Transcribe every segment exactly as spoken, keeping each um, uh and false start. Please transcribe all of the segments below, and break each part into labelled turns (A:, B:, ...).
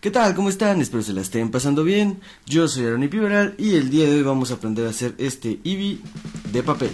A: ¿Qué tal? ¿Cómo están? Espero se la estén pasando bien. Yo soy Aaron Ipiberal y el día de hoy vamos a aprender a hacer este Eevee de papel.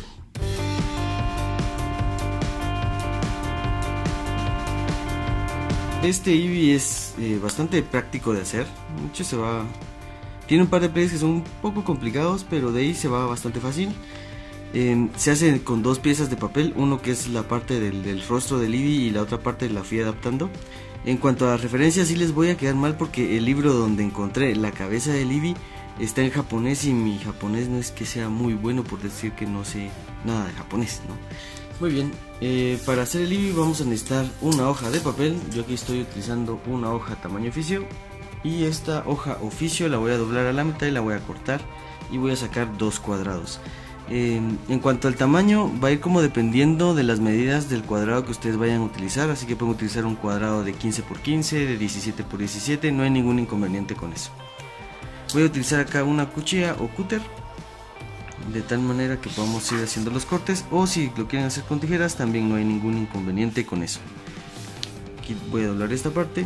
A: Este Eevee es eh, bastante práctico de hacer. De hecho se va... Tiene un par de pliegues que son un poco complicados, pero de ahí se va bastante fácil. Eh, se hace con dos piezas de papel, uno que es la parte del, del rostro del Eevee y la otra parte la fui adaptando. En cuanto a las referencias, sí les voy a quedar mal porque el libro donde encontré la cabeza del Eevee está en japonés y mi japonés no es que sea muy bueno, por decir que no sé nada de japonés, ¿no? Muy bien, eh, para hacer el Eevee vamos a necesitar una hoja de papel. Yo aquí estoy utilizando una hoja tamaño oficio y esta hoja oficio la voy a doblar a la mitad y la voy a cortar y voy a sacar dos cuadrados. Eh, en cuanto al tamaño, va a ir como dependiendo de las medidas del cuadrado que ustedes vayan a utilizar, así que pueden utilizar un cuadrado de quince por quince, de diecisiete por diecisiete, no hay ningún inconveniente con eso. Voy a utilizar acá una cuchilla o cúter, de tal manera que podamos ir haciendo los cortes, o si lo quieren hacer con tijeras también no hay ningún inconveniente con eso. Aquí voy a doblar esta parte.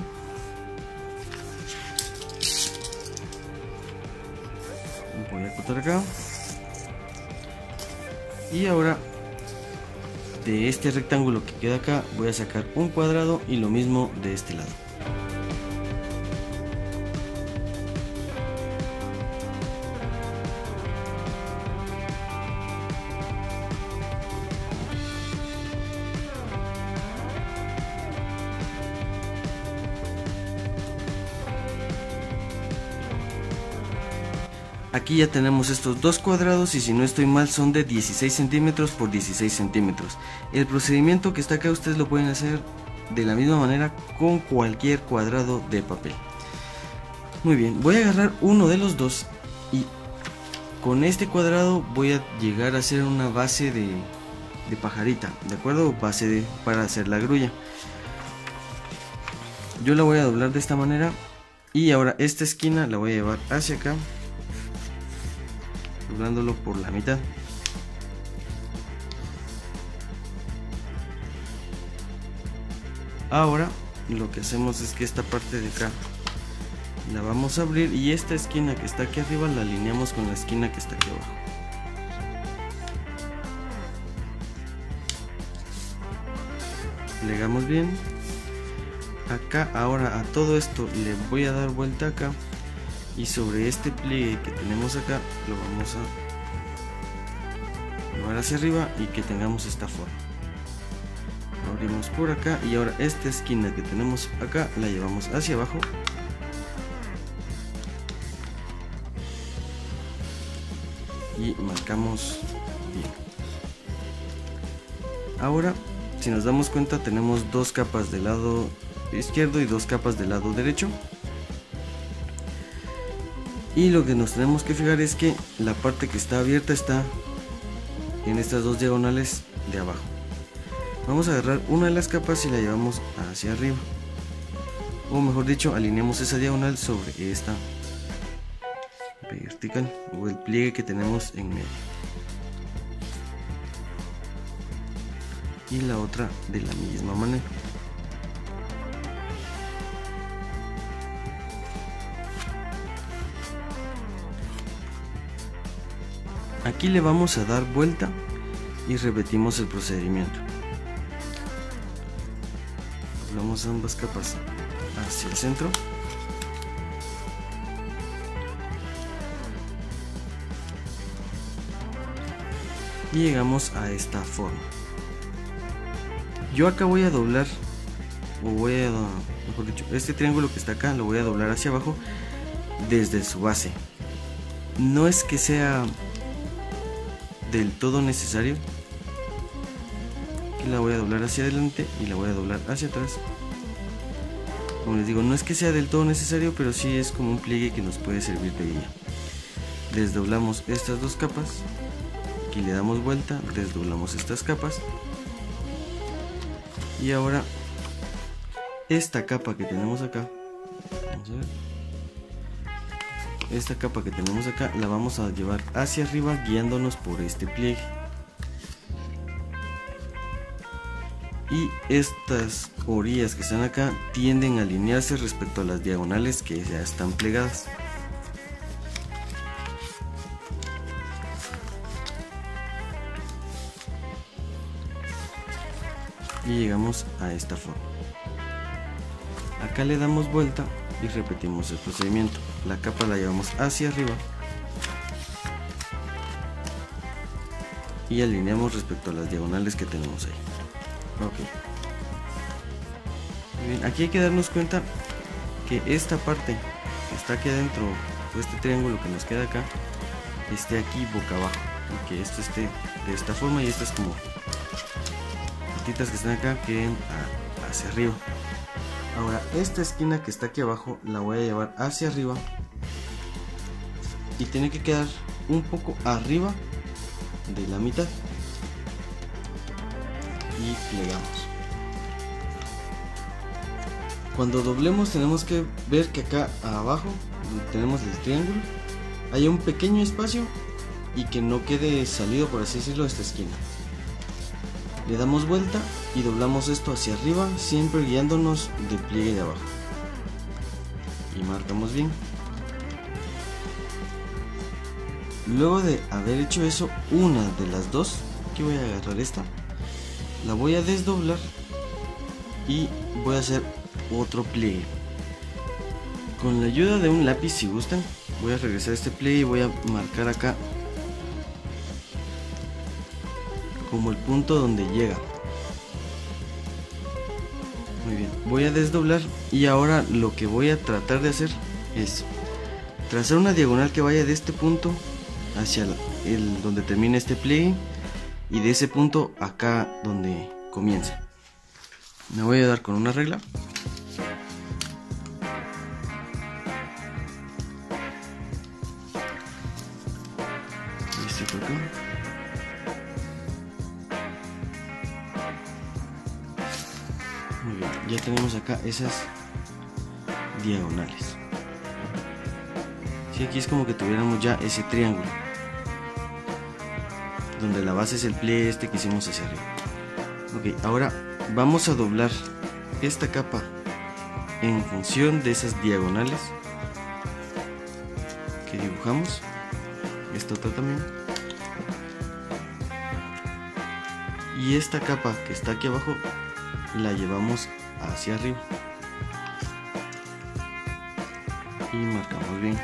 A: Voy a cortar acá. Y ahora de este rectángulo que queda acá voy a sacar un cuadrado y lo mismo de este lado. Aquí ya tenemos estos dos cuadrados y si no estoy mal son de dieciséis centímetros por dieciséis centímetros. El procedimiento que está acá ustedes lo pueden hacer de la misma manera con cualquier cuadrado de papel. Muy bien, voy a agarrar uno de los dos y con este cuadrado voy a llegar a hacer una base de, de pajarita, ¿de acuerdo? Base de, para hacer la grulla. Yo la voy a doblar de esta manera y ahora esta esquina la voy a llevar hacia acá, doblándolo por la mitad. Ahora lo que hacemos es que esta parte de acá la vamos a abrir y esta esquina que está aquí arriba la alineamos con la esquina que está aquí abajo. Plegamos bien. Acá ahora a todo esto le voy a dar vuelta acá. Y sobre este pliegue que tenemos acá lo vamos a llevar hacia arriba y que tengamos esta forma. Abrimos por acá y ahora esta esquina que tenemos acá la llevamos hacia abajo. Y marcamos bien. Ahora, si nos damos cuenta, tenemos dos capas del lado izquierdo y dos capas del lado derecho. Y lo que nos tenemos que fijar es que la parte que está abierta está en estas dos diagonales de abajo. Vamos a agarrar una de las capas y la llevamos hacia arriba, o mejor dicho, alineamos esa diagonal sobre esta vertical o el pliegue que tenemos en medio, y la otra de la misma manera. Aquí le vamos a dar vuelta y repetimos el procedimiento. Doblamos ambas capas hacia el centro. Y llegamos a esta forma. Yo acá voy a doblar, o voy a, mejor dicho, este triángulo que está acá lo voy a doblar hacia abajo desde su base. No es que sea del todo necesario, que la voy a doblar hacia adelante y la voy a doblar hacia atrás. Como les digo, no es que sea del todo necesario, pero sí es como un pliegue que nos puede servir de guía. Desdoblamos estas dos capas, aquí le damos vuelta, desdoblamos estas capas y ahora esta capa que tenemos acá, vamos a ver, esta capa que tenemos acá la vamos a llevar hacia arriba guiándonos por este pliegue. y estas orillas que están acá tienden a alinearse respecto a las diagonales que ya están plegadas. Y llegamos a esta forma. Acá le damos vuelta y repetimos el procedimiento. La capa la llevamos hacia arriba y alineamos respecto a las diagonales que tenemos ahí. Ok. Muy bien, aquí hay que darnos cuenta que esta parte que está aquí adentro, o este triángulo que nos queda acá, esté aquí boca abajo, y que esto esté de esta forma y estas como patitas que están acá queden a, hacia arriba. Ahora esta esquina que está aquí abajo la voy a llevar hacia arriba y tiene que quedar un poco arriba de la mitad y plegamos. Cuando doblemos tenemos que ver que acá abajo donde tenemos el triángulo hay un pequeño espacio y que no quede salido, por así decirlo, esta esquina. Le damos vuelta y doblamos esto hacia arriba, siempre guiándonos del pliegue de abajo, y marcamos bien. Luego de haber hecho eso, una de las dos, aquí voy a agarrar esta, la voy a desdoblar y voy a hacer otro pliegue. Con la ayuda de un lápiz, si gustan, voy a regresar a este pliegue y voy a marcar acá como el punto donde llega. Muy bien, voy a desdoblar y ahora lo que voy a tratar de hacer es trazar una diagonal que vaya de este punto hacia el, el donde termina este pliegue y de ese punto acá donde comienza. Me voy a dar con una regla. Este por acá. Muy bien, ya tenemos acá esas diagonales. Sí, aquí es como que tuviéramos ya ese triángulo, donde la base es el pliegue este que hicimos hacia arriba. Ok, ahora vamos a doblar esta capa en función de esas diagonales que dibujamos. Esta otra también. Y esta capa que está aquí abajo la llevamos hacia arriba y marcamos bien.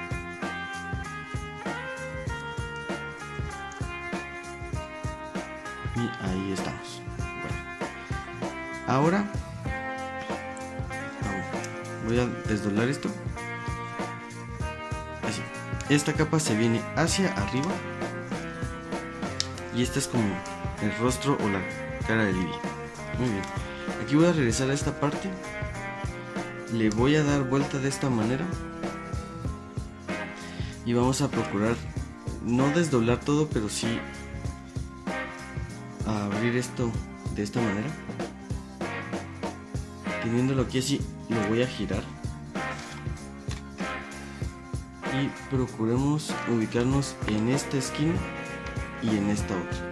A: Y ahí estamos. Bueno, ahora voy a desdoblar esto así. Esta capa se viene hacia arriba y esta es como el rostro o la cara de Libby. Muy bien, aquí voy a regresar a esta parte, le voy a dar vuelta de esta manera y vamos a procurar no desdoblar todo, pero sí abrir esto de esta manera. Teniéndolo aquí así, lo voy a girar y procuremos ubicarnos en esta esquina y en esta otra.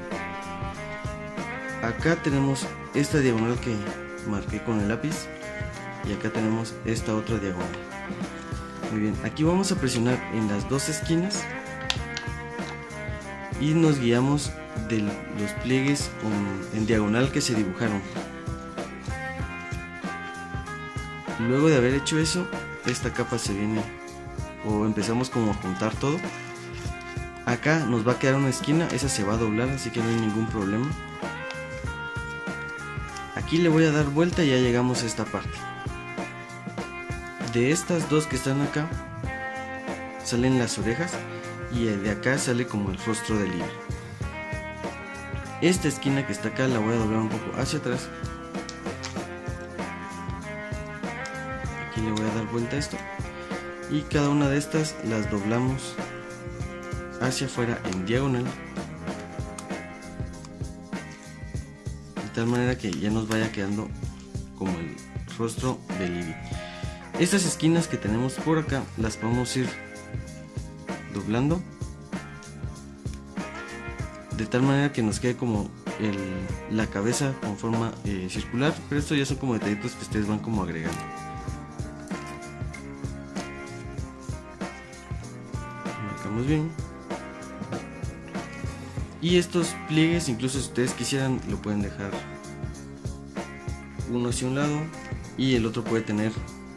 A: Acá tenemos esta diagonal que marqué con el lápiz y acá tenemos esta otra diagonal. Muy bien, aquí vamos a presionar en las dos esquinas y nos guiamos de los pliegues en, en diagonal que se dibujaron. Luego de haber hecho eso, esta capa se viene, o empezamos como a juntar todo. Acá nos va a quedar una esquina, esa se va a doblar, así que no hay ningún problema. Aquí le voy a dar vuelta y ya llegamos a esta parte. De estas dos que están acá salen las orejas y de acá sale como el rostro de Libby. Esta esquina que está acá la voy a doblar un poco hacia atrás. Aquí le voy a dar vuelta a esto y cada una de estas las doblamos hacia afuera en diagonal, de tal manera que ya nos vaya quedando como el rostro de Libby. Estas esquinas que tenemos por acá las podemos ir doblando de tal manera que nos quede como el, la cabeza con forma eh, circular, pero esto ya son como detallitos que ustedes van como agregando. Marcamos bien. Y estos pliegues, incluso si ustedes quisieran, lo pueden dejar uno hacia un lado y el otro puede tener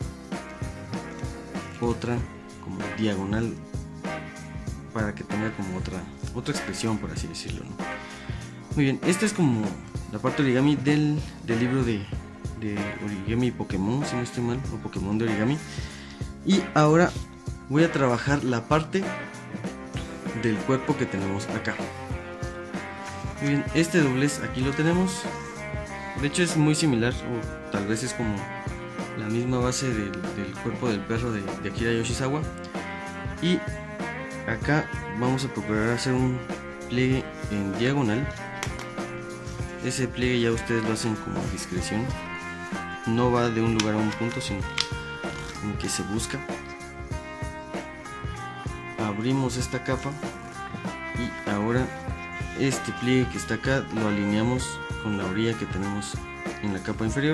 A: otra como diagonal para que tenga como otra otra expresión, por así decirlo, ¿no? Muy bien, esta es como la parte origami del, del libro de, de origami Pokémon, si no estoy mal, o Pokémon de origami. Y ahora voy a trabajar la parte del cuerpo que tenemos acá. Muy bien, este doblez aquí lo tenemos. De hecho es muy similar, o tal vez es como la misma base del, del cuerpo del perro de, de Akira Yoshizawa. Y acá vamos a procurar hacer un pliegue en diagonal. Ese pliegue ya ustedes lo hacen como a discreción. No va de un lugar a un punto, sino en que se busca. Abrimos esta capa y ahora este pliegue que está acá lo alineamos con la orilla que tenemos en la capa inferior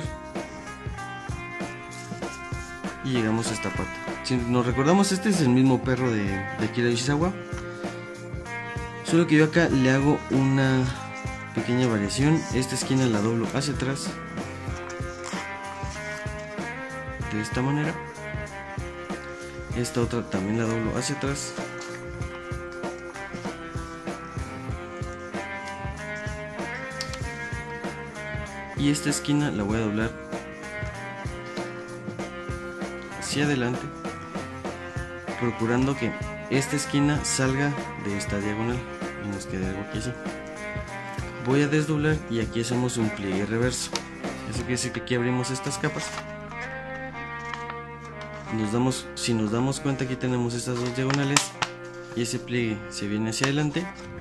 A: y llegamos a esta parte. Si nos recordamos, este es el mismo perro de, de Akira Yoshizawa, solo que yo acá le hago una pequeña variación. Esta esquina la doblo hacia atrás de esta manera, esta otra también la doblo hacia atrás. Y esta esquina la voy a doblar hacia adelante, procurando que esta esquina salga de esta diagonal y nos quede algo aquí así. Voy a desdoblar y aquí hacemos un pliegue reverso. Eso quiere decir que aquí abrimos estas capas. Nos damos, si nos damos cuenta, aquí tenemos estas dos diagonales y ese pliegue se viene hacia adelante,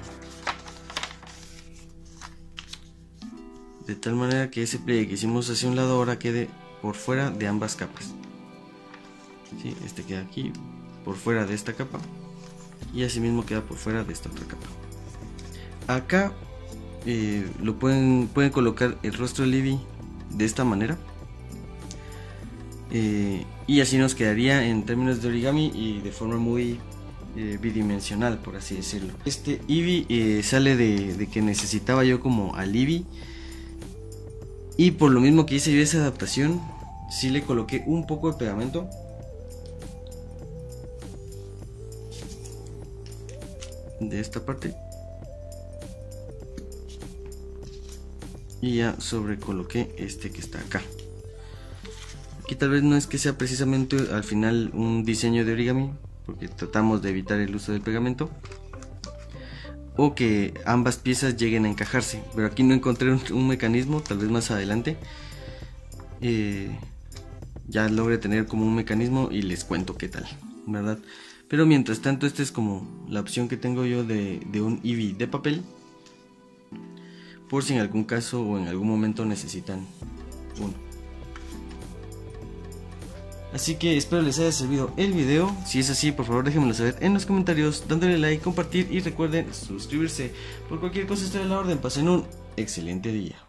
A: de tal manera que ese pliegue que hicimos hacia un lado ahora quede por fuera de ambas capas. ¿Sí? Este queda aquí por fuera de esta capa y así mismo queda por fuera de esta otra capa. Acá eh, lo pueden, pueden colocar el rostro de Eevee de esta manera, eh, y así nos quedaría en términos de origami y de forma muy eh, bidimensional, por así decirlo. Este Eevee eh, sale de, de que necesitaba yo como al Eevee. Y por lo mismo que hice yo esa adaptación, sí le coloqué un poco de pegamento. De esta parte. Y ya sobrecoloqué este que está acá. Aquí tal vez no es que sea precisamente al final un diseño de origami, porque tratamos de evitar el uso del pegamento, o que ambas piezas lleguen a encajarse, pero aquí no encontré un, un mecanismo. Tal vez más adelante eh, ya logre tener como un mecanismo y les cuento qué tal, ¿verdad? Pero mientras tanto, esta es como la opción que tengo yo de, de un Eevee de papel, por si en algún caso o en algún momento necesitan uno. Así que espero les haya servido el video. Si es así, por favor déjenmelo saber en los comentarios, dándole like, compartir y recuerden suscribirse. Por cualquier cosa estoy a la orden. Pasen un excelente día.